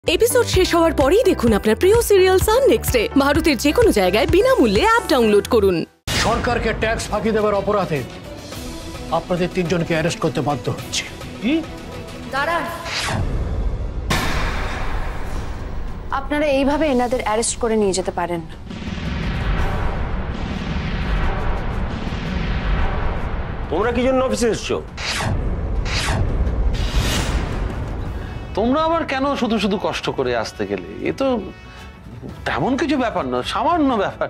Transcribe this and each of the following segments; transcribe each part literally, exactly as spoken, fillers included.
Episode শেষ হওয়ার পরেই দেখুন আপনার প্রিয় সিরিয়াল সান নেক্সটে ভারতের যে কোনো জায়গায় বিনামূল্যে অ্যাপ ডাউনলোড করুন। সরকারকে ট্যাক্স ফাঁকি দেওয়ার অপরাধে আপনাদের তিনজনকে অ্যারেস্ট করতে বাধ্য হচ্ছে। কি? দাঁড়ান, আপনারা এইভাবে এনাদের অ্যারেস্ট করে নিয়ে যেতে পারেন না। তোমরা কি জন্য অফিসে এসছো? তোমরা আবার কেন শুধু শুধু কষ্ট করে আসতে গেলে? এ তো তেমন কিছু ব্যাপার না, সামান্য ব্যাপার।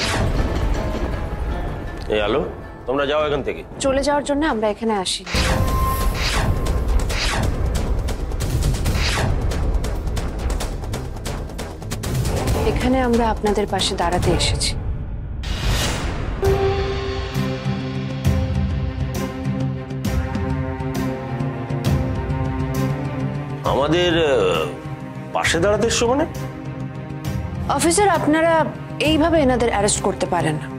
এই আলো, তোমরা যাও এখান থেকে। চলে যাওয়ার জন্য আমরা এখানে আসি। এখানে আমরা আপনাদের পাশে দাঁড়াতে এসেছি। আমাদের পাশে দাঁড়াতে এসছো মানে? অফিসার, আপনারা এইভাবে এনাদের অ্যারেস্ট করতে পারেন না।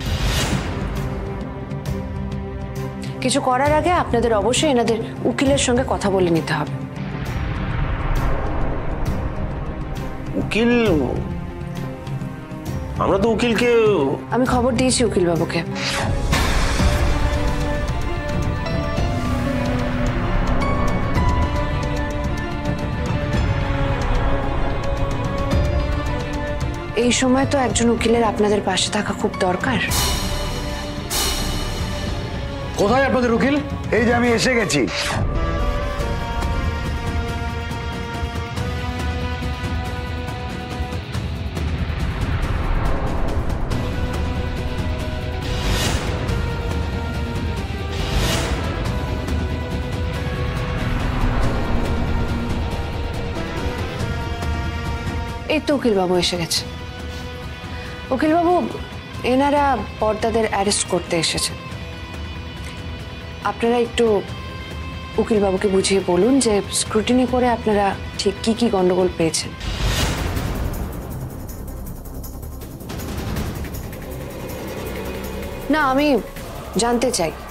কিছু করার আগে আপনাদের অবশ্যই এনাদের উকিলের সঙ্গে কথা বলে নিতে হবে। উকিল? আমরা তো উকিলকে... আমি খবর দিয়েছি উকিল বাবুকে। এই সময় তো একজন উকিলের আপনাদের পাশে থাকা খুব দরকার। কোথায় আপনাদের উকিল? এই যে আমি এসে গেছি। এই তো উকিল বাবু এসে গেছে। উকিলবাবু, এনারা পর্দাদের অ্যারেস্ট করতে এসেছেন। আপনারা একটু উকিলবাবুকে বুঝিয়ে বলুন যে স্ক্রুটিনি করে আপনারা ঠিক কি কি গন্ডগোল পেয়েছেন। না, আমি জানতে চাই